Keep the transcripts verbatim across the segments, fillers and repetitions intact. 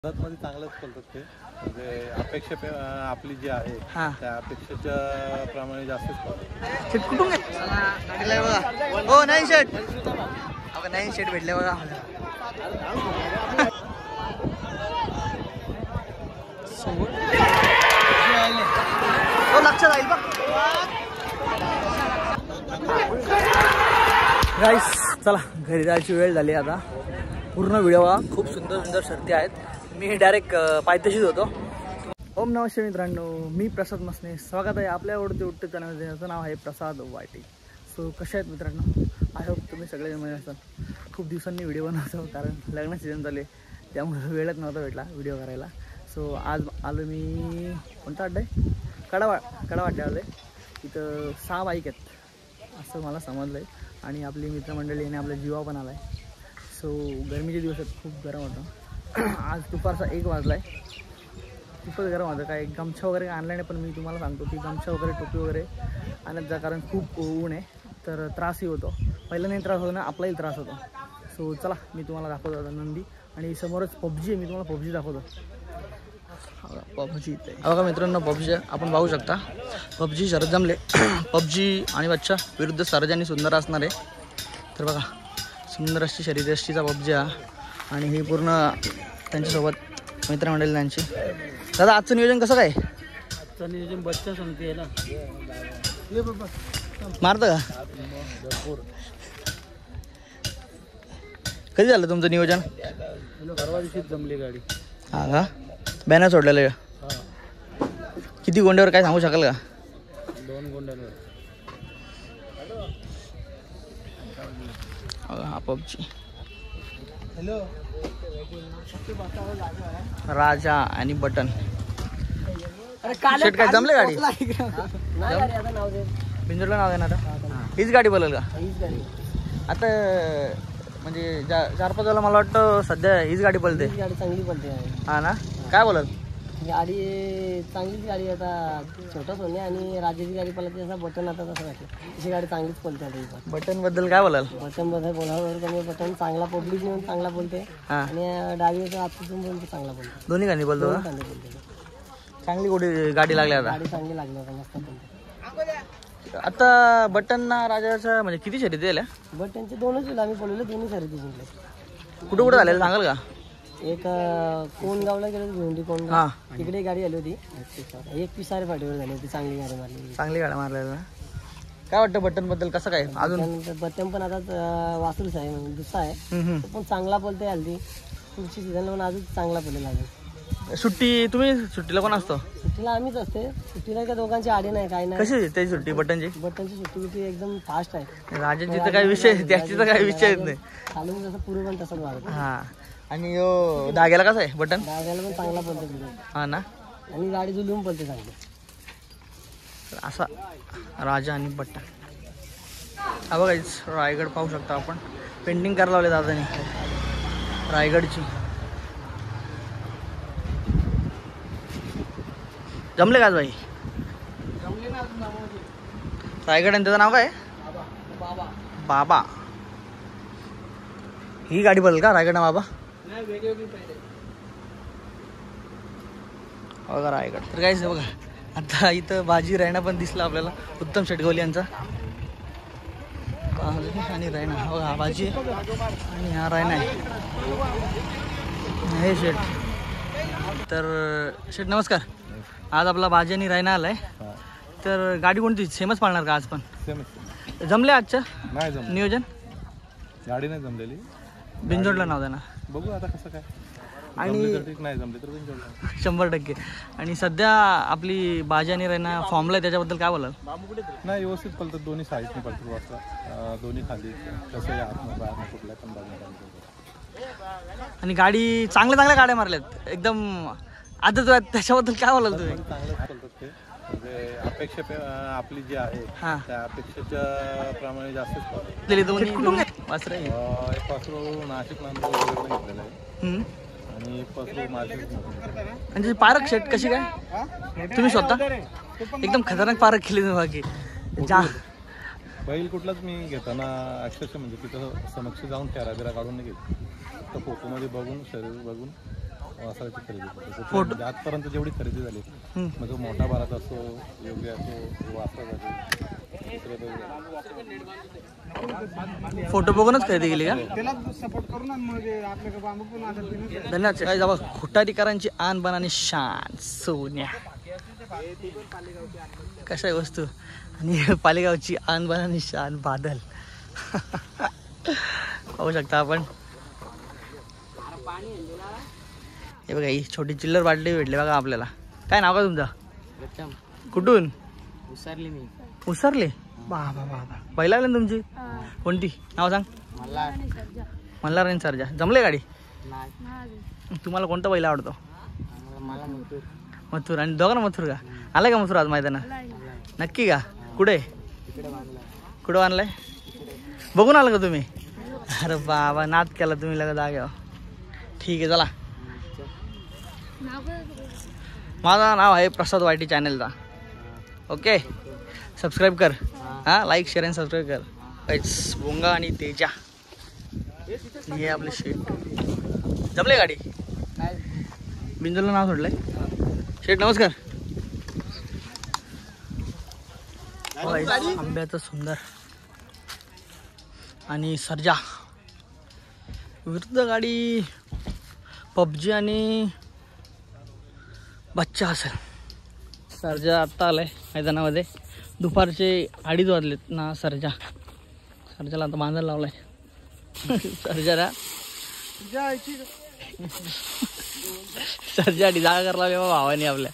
मध्ये चांगलंच बोलतात ते, म्हणजे अपेक्षा आपली जी आहे त्या अपेक्षेच्या प्रमाणे जास्तच बोलतात. शेट कुठून भेटले बघा? हो नाही शेट, अगं नाही शेट भेटले बघा. हो लक्षात राहील बघ गाईस. चला घरी जायची वेळ झाली आता. पूर्ण व्हिडिओ बघा, खूप सुंदर सुंदर शर्ती आहेत. मी डायरेक्ट पायथ्याशीच होतो. ओम नमस्ते मित्रांनो, मी प्रसाद मसने. स्वागत आहे आपल्या आवडते उठते चॅनल, ज्याचं नाव आहे प्रसाद वाटी. सो कसे आहेत मित्रांनो? आय होप तुम्ही सगळे जण असाल. खूप दिवसांनी व्हिडिओ बनवतो कारण लग्न सीझन झाले, त्यामुळे वेळच नव्हता भेटला व्हिडिओ करायला. सो आज आलो मी कोणता अड्डा आहे? कडावा कडावाड्डा आलो आहे. इथं सहा बाईक आहेत असं मला समजलं आहे. आणि आपली मित्रमंडळी आणि आपला जीवा पण आला आहे. सो गरमीचे दिवस आहेत, खूप गरम होतं. आज दुपारचा एक वाजला आहे, खूपच गरम होतं. काय गमछा वगैरे काय आणला नाही, पण मी तुम्हाला सांगतो की गमछा वगैरे टोपी वगैरे आणत जा, कारण खूप ऊन आहे तर त्रासही होतो. पहिला नाही त्रास होतो ना, आपलाही त्रास होतो. सो चला मी तुम्हाला दाखवतो आता नंदी, आणि समोरच पबजी आहे. मी तुम्हाला पबजी दाखवतो. पबजी इथे बघा मित्रांनो, पबजी आपण पाहू शकता. पबजी शरद जमले. पबजी आणि बच्चा विरुद्ध सरज आणि सुंदर असणार आहे. तर बघा सुंदर अशी शरीरयष्टीचा पबजी हा, आणि ही पूर्ण त्यांच्यासोबत मित्रमंडळी त्यांची. दादा आजचं नियोजन कसं काय? आजचं नियोजन बच्चा सांगते ना, मारतं का? कधी झालं तुमचं नियोजन? परवा दिवशीच जमली गाडी. हा का? बॅनर सोडलेलं का? किती गोंड्यावर काय सांगू शकाल का? दोन गोंड्यांवर. हा पबजी. हॅलो राजा आणि बटन. शेट काय जमले गाडी? बिंजोडला नाव देणार आता. हीच गाडी बोलेल का आता? म्हणजे चार पाच वेळेला मला वाटतं सध्या हीच गाडी बोलते. गाडी चांगली बोलते. हा ना, काय बोलत? गाडी चांगलीच गाडी. आता छोटा सोने आणि राजाची गाडी पळते, असा बटन आता तसं वाटलं. तशी गाडी चांगलीच बोलते. आता बटन बद्दल काय बोलाल? बटन बद्दल बोलावर कमी. बटन चांगला पब्लिक नेऊन चांगला बोलते, आणि डावीचा आतून बोलतो चांगला बोलतो. दोन्ही गाणी बोलतो. चांगली बोलते. चांगली गोडी गाडी लागली आता. गाडी चांगली लागली आता, मस्त बोलते. आता बटनना राजाचा म्हणजे किती शर्यती दिल्या? बटनचे दोनच दिले आम्ही, पळवले दोन्ही शर्यती जिंकले. कुठं कुठं झालेलं सांगाल का? एक कोणगावला गेलो, भेंडी कोणगाव, तिकडे गाडी आली होती. एक पिसारे फाटीवर झाली होती, चांगली गाडी मारली. चांगली गाडी मारलेली. काय वाटतं बटन बद्दल कसं काय? अजून बटन पण आता वासरूच आहे, म्हणजे दुसरा आहे, पण चांगला बोलते. हल्ली पुढची सीझनला पण अजून चांगला पडेल. अजून सुट्टी तुम्ही सुट्टीला कोण असतो? सुट्टीला आम्हीच असते. सुट्टीला काय दोघांची आडी नाही, काय नाही. कशी त्याची सुट्टी बटनची? बटनची सुट्टी एकदम फास्ट आहे. राजाची तर काय विषय, त्याची तर काय विषय नाही. चालून जसं पूर्व पण तसंच मारत. हा, आणि यो दाग्याला कसं आहे बटन? दाग्याला पण चांगला बोलते. हा ना, आणि गाडी जुलून बोलते चांगली. असा राजा आणि बट्टा. हा बघा रायगड पाहू शकता आपण. पेंटिंग करायला लावले दादानी रायगडची. जमले का भाई? रायगड आणि त्याचं नाव काय? बाबा. ही गाडी बोलेल का रायगड ना बाबा? बघा रायगड. तर काहीच बघा आता इथं बाजी रायना पण दिसला आपल्याला, उत्तम शेटगवली यांचा. आणि रायना बघा, हा बाजी आणि हा रायना आहे. हे शेट. तर शेट नमस्कार. आज आपला बाजी आणि रायना आलाय. तर गाडी कोणती सेमच पाळणार का आज पण? सेमच. जमले आजच्या नाही जमलं नियोजन? गाडी नाही जमलेली. बिंजोडला नाव देणार. बघू आता कसं काय. आणि नाही जमले तर बिंजोडला शंभर टक्के. आणि सध्या आपली बाजी आणि रायना फॉर्मला आहे, त्याच्याबद्दल काय बोलाल? नाही, व्यवस्थित पळतात. दोन्ही साईडने पळतात वाजता, दोन्ही खाली कसं या आतनं बाहेरनं कुठल्या पण बाजूला. आणि गाडी चांगल्या चांगल्या गाड्या मारल्यात एकदम आदत. त्याच्याबद्दल काय बोलाल तुम्ही? चांगलंच पळतात ते, म्हणजे अपेक्षा आपली जी आहे त्या अपेक्षेच्या प्रमाणे जास्तच पळतात. दोन्ही वासरे एक वासरू नाशिक नांदूर घेतलेलं आहे, आणि एक वासरू नाशिक. म्हणजे पारख शेट कशी काय तुम्ही स्वतः एकदम खतरनाक पारख केली बाकी जा. बैल कुठलाच मी घेताना अक्षरशः म्हणजे तिथं समक्ष जाऊन फेरा बिरा काढून नाही घेत. फक्त फोटोमध्ये बघून शरीर बघून वासराची खरेदी करतो. आजपर्यंत जेवढी खरेदी झाली मग तो मोठा भारत असो, योग्य असो, वासरा फोटो बघूनच खरेदी केली का? धन्यवाद. काय जावा खुटारीकरांची आन बन आणि शान सोन्या कशा आहे वस्तू आणि पालेगावची आन बन आणि शान बादल. पाहू शकता आपण. हे बघा ही छोटी चिल्लर बाटली भेटली बघा आपल्याला. काय नाव का तुमचं? कुठून? उसरली मी. उसरले? बाबा बाबा पहिला आलं तुमची कोणती नाव सांग? मल्हार आणि सरजा. जमले गाडी? तुम्हाला कोणता पहिला आवडतो? मथुर. आणि दोघांना मथुर का? आलाय का मथुर आज मैदानात? नक्की का? कुठे कुठं आणलाय? बघून आलं का तुम्ही? अरे बाबा नाद केला तुम्ही लगा जाग्यावर. ठीक आहे चला. माझं नाव आहे प्रसाद वायटी चॅनलचा. ओके सबस्क्राईब कर. हां लाईक शेअर आणि सबस्क्राईब कर. काहीच भोंगा आणि तेजा हे आपले शेट. जमले गाडी? बिंजूला नाव सोडलंय. शेट नमस्कार. आंब्याचं सुंदर आणि सर्जा विरुद्ध गाडी पबजी आणि बच्चा असेल. सर्जा आत्ता आलाय मैदानामध्ये. दुपारचे अडीच वाजलेत ना. सर्जा सर्जाला आता बांधायला लावलाय. सर्जाला सर्जासाठी जागा करायला लावली भावानी आपल्या.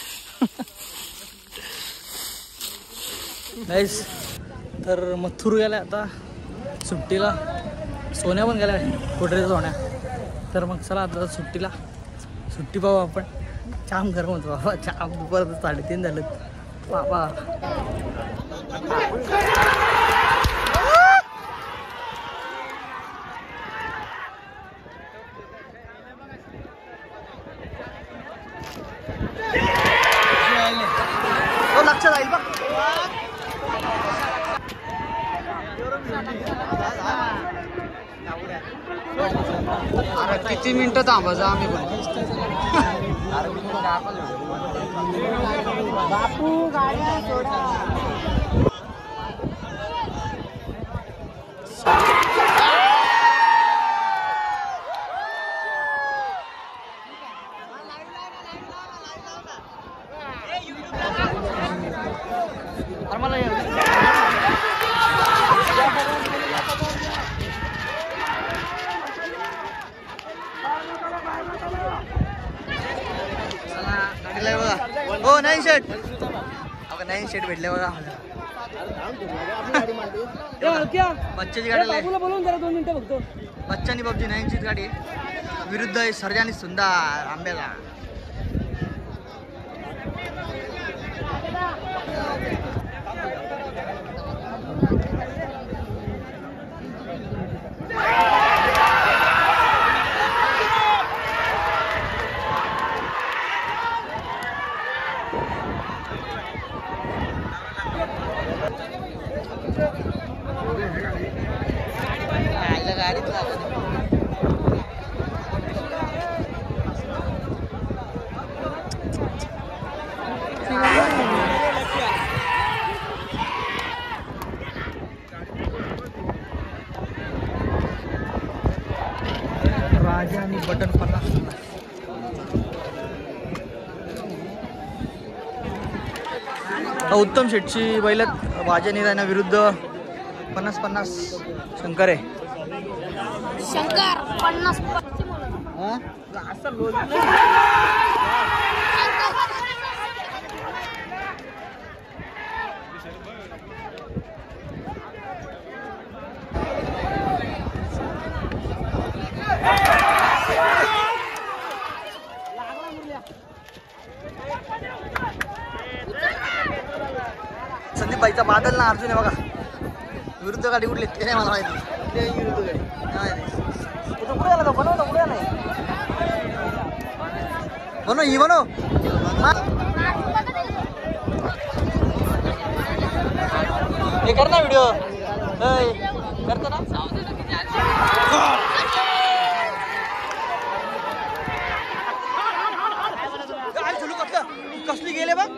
नाहीस तर मथुर गेला आता सुट्टीला. सोन्या पण गेला कोटरीचा सोन्या. तर मग चला आता सुट्टीला सुट्टी पाहू आपण. जाम गरम होतो बाबा. जाम दुपार साडेतीन झालं बाबा. लक्षात जाईल बघ. किती मिनिटं थांबायचं आम्ही पण. बापू गाड्या सोडा. हो नाही शेट. नाही शेट भेटले बघा. बच्चाची गाडी बोलून जरा दोन मिनिटं बघतो. बच्चानी पबजी नाईनचीच गाडी विरुद्ध आहे सर्जा आणि सुंदर आंब्याला. राजा आणि बटन पन्नास. उत्तम शेटची बैलत राजा निरायना विरुद्ध पन्नास पन्नास शंकर आहे. शंकर पन्नास. संदीप भाईचा बादल ना अर्जुन आहे बघा. विरुद्ध गाडी कुठली ते नाही मला माहिती. विरुद्ध गाडी कुठे आला तो? बनव कुठे नाही बनव ही बनव. हे कर ना व्हिडिओ करतो ना. कसली गेले बघ.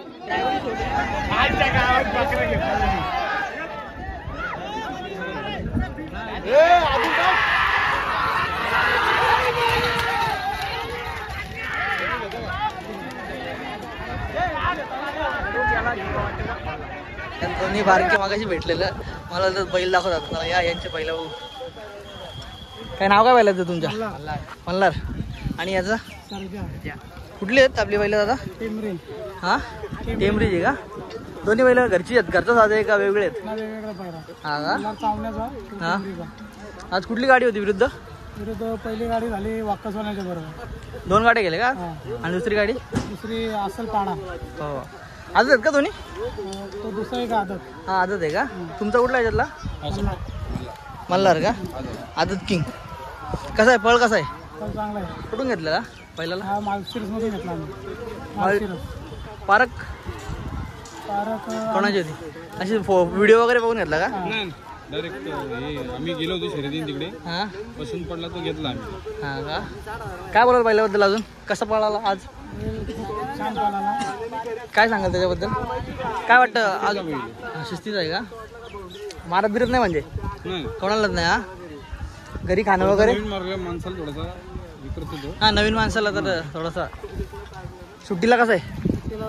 दोन्ही बारके मागाशी भेटलेलं मला तर बैल दाखवतात मला या यांचे पहिला भाऊ. काय नाव काय बैलाचं तुमच्या? मल्हार. आणि याचं कुठली आहेत आपली बैल दादा? हा टेमरीज आहे का? दोन्ही बैल घरची आहेत? घरचा साधे आहे का वेगळे आहेत? हा का? हा आज कुठली गाडी होती विरुद्ध? विरुद्ध पहिली गाडी झाली वाक्कसवाल्याच्या बरोबर. दोन गाड्या गेले का? आणि दुसरी गाडी? दुसरी असल पाडा. हो आदत आहेत का दोन्ही? तो दुसरा एक आदत. हा आदत आहे का? तुमचा कुठला आहे त्यातला? मल्हार का? आदत किंग. कसा आहे पळ? कसा आहे? चांगला आहे. कुठून घेतलेला पहिल्याला? हा मालशिरस मधून घेतला आम्ही. पारक पारक कोणाची होती? अशी व्हिडिओ वगैरे बघून घेतला का? डायरेक्ट आम्ही गेलो होतो शर्यतीन तिकडे. हा पसंत पडला तो घेतला आम्ही. हा का? काय बोलाल पहिल्याबद्दल अजून? कसा पळाला आज? छान पळाला. काय सांगाल त्याच्याबद्दल? काय वाटतं आज? शिस्तीच आहे का? मारत बिरत नाही म्हणजे? कोणालाच नाही. हा घरी खाणं वगैरे माणसाला थोडासा विक्रत होतो. हा नवीन माणसाला तर थोडासा. सुट्टीला कसं आहे?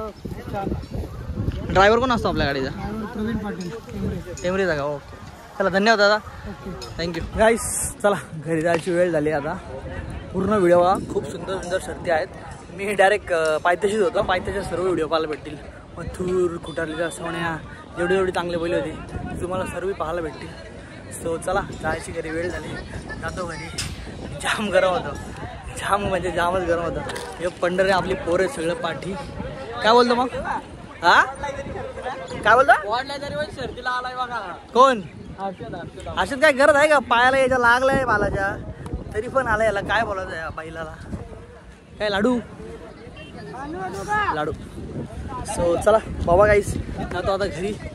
ड्रायव्हर कोण असतो आपल्या गाडीचा? प्रवीण पाटील टेमरीचा का? ओके चला धन्यवाद दादा. थँक्यू. गाईस चला घरी जायची वेळ झाली आता. पूर्ण व्हिडिओ बघा. खूप सुंदर सुंदर शर्ती आहेत. मी डायरेक्ट पायथ्याशीच होतो. पायथ्याच्या सर्व व्हिडिओ पाहायला भेटतील. मथुर खुटारलेल्या सोन्या जेवढे जेवढे चांगले बैल होते तुम्हाला सर्व पाहायला भेटतील. सो चला जायची घरी वेळ झाली. जातो घरी. जाम गरम होतं. जाम म्हणजे जामच गरम होतं. हे पंढरे आपली पोरं सगळं पाठी. काय बोलतो मग? हा काय बोलतो? शर्दीला आलाय बघा. कोण? अशात काय गरज आहे का? पायाला याच्या लागलाय बालाच्या तरी पण आला. याला काय बोलायचं या बैलाला? काय लाडू लाडू. सो चला बाबा गाईस जातो आता घरी.